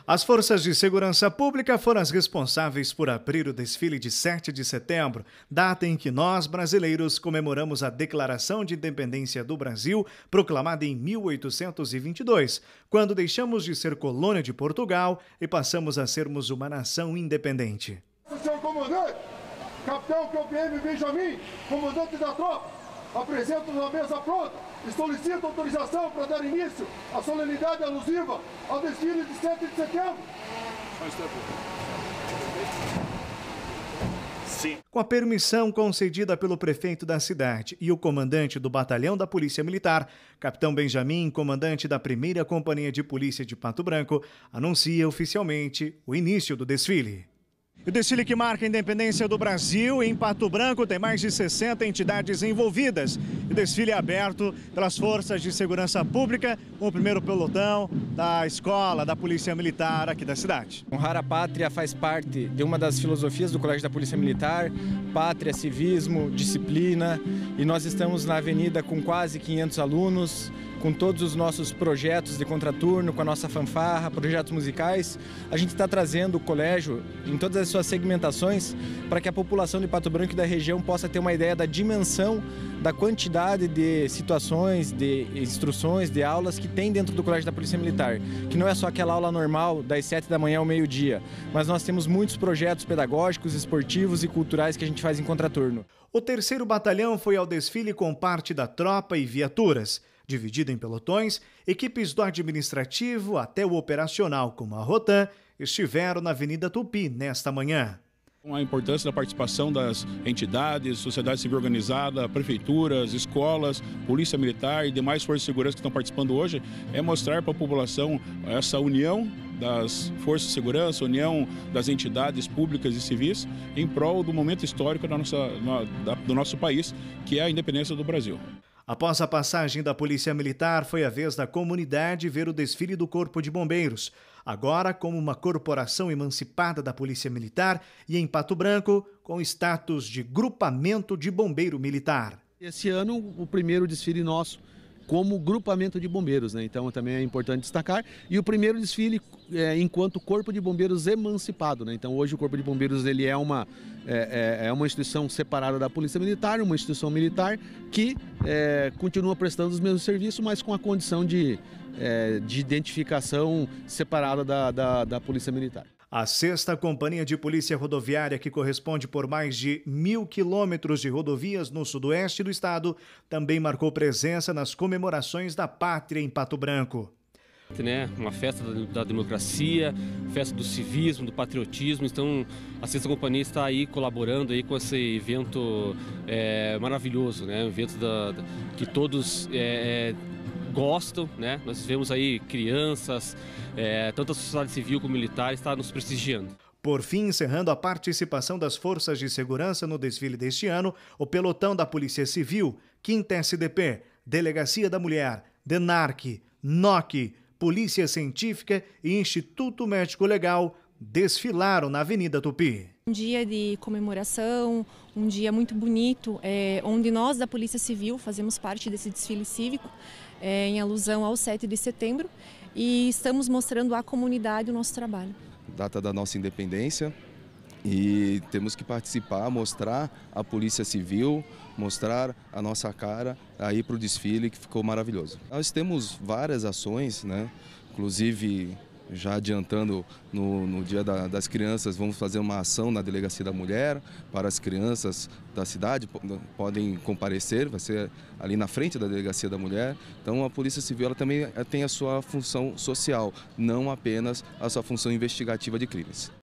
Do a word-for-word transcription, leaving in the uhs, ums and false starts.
As forças de segurança pública foram as responsáveis por abrir o desfile de sete de setembro, data em que nós, brasileiros, comemoramos a Declaração de Independência do Brasil, proclamada em mil oitocentos e vinte e dois, quando deixamos de ser colônia de Portugal e passamos a sermos uma nação independente. Senhor comandante, capitão K P M Benjamin, comandante da tropa, apresento na mesa pronta e solicito autorização para dar início à solenidade alusiva ao desfile de sete de setembro. Sim. Com a permissão concedida pelo prefeito da cidade e o comandante do batalhão da Polícia Militar, capitão Benjamin, comandante da primeira Companhia de Polícia de Pato Branco, anuncia oficialmente o início do desfile. O desfile que marca a independência do Brasil, em Pato Branco, tem mais de sessenta entidades envolvidas. O desfile é aberto pelas forças de segurança pública, com o primeiro pelotão da escola, da Polícia Militar aqui da cidade. Honrar a pátria faz parte de uma das filosofias do Colégio da Polícia Militar, pátria, civismo, disciplina, e nós estamos na avenida com quase quinhentos alunos, com todos os nossos projetos de contraturno, com a nossa fanfarra, projetos musicais. A gente está trazendo o colégio em todas as suas segmentações para que a população de Pato Branco e da região possa ter uma ideia da dimensão, da quantidade de situações, de instruções, de aulas que tem dentro do Colégio da Polícia Militar, que não é só aquela aula normal das sete da manhã ao meio-dia, mas nós temos muitos projetos pedagógicos, esportivos e culturais que a gente faz em contraturno. O terceiro batalhão foi ao desfile com parte da tropa e viaturas. Dividido em pelotões, equipes do administrativo até o operacional, como a Rotan, estiveram na Avenida Tupi nesta manhã. A importância da participação das entidades, sociedade civil organizada, prefeituras, escolas, polícia militar e demais forças de segurança que estão participando hoje é mostrar para a população essa união das forças de segurança, união das entidades públicas e civis em prol do momento histórico da nossa, do nosso país, que é a independência do Brasil. Após a passagem da Polícia Militar, foi a vez da comunidade ver o desfile do Corpo de Bombeiros. Agora, como uma corporação emancipada da Polícia Militar e em Pato Branco, com status de grupamento de bombeiro militar. Esse ano, o primeiro desfile nosso como grupamento de bombeiros, né? Então também é importante destacar. E o primeiro desfile é, enquanto Corpo de Bombeiros emancipado, né? Então hoje o Corpo de Bombeiros ele é uma, é, é uma instituição separada da Polícia Militar, uma instituição militar que é, continua prestando os mesmos serviços, mas com a condição de, é, de identificação separada da, da, da Polícia Militar. A sexta Companhia de Polícia Rodoviária, que corresponde por mais de mil quilômetros de rodovias no sudoeste do estado, também marcou presença nas comemorações da pátria em Pato Branco. Né, uma festa da democracia, festa do civismo, do patriotismo. Então a sexta Companhia está aí colaborando aí com esse evento é, maravilhoso, né? Um evento da, da, que todos é, gostam, né? Nós vemos aí crianças, é, tanto a sociedade civil como militar está nos prestigiando. Por fim, encerrando a participação das forças de segurança no desfile deste ano, o pelotão da Polícia Civil, quinta S D P, Delegacia da Mulher, DENARC, N O C, Polícia Científica e Instituto Médico Legal desfilaram na Avenida Tupi. Um dia de comemoração, um dia muito bonito, é, onde nós da Polícia Civil fazemos parte desse desfile cívico, é, em alusão ao sete de setembro, e estamos mostrando à comunidade o nosso trabalho. Data da nossa independência e temos que participar, mostrar a Polícia Civil, mostrar a nossa cara aí para o desfile, que ficou maravilhoso. Nós temos várias ações, né? Inclusive já adiantando, no, no dia da, das crianças, vamos fazer uma ação na Delegacia da Mulher para as crianças da cidade, podem comparecer, vai ser ali na frente da Delegacia da Mulher. Então a Polícia Civil ela também tem a sua função social, não apenas a sua função investigativa de crimes.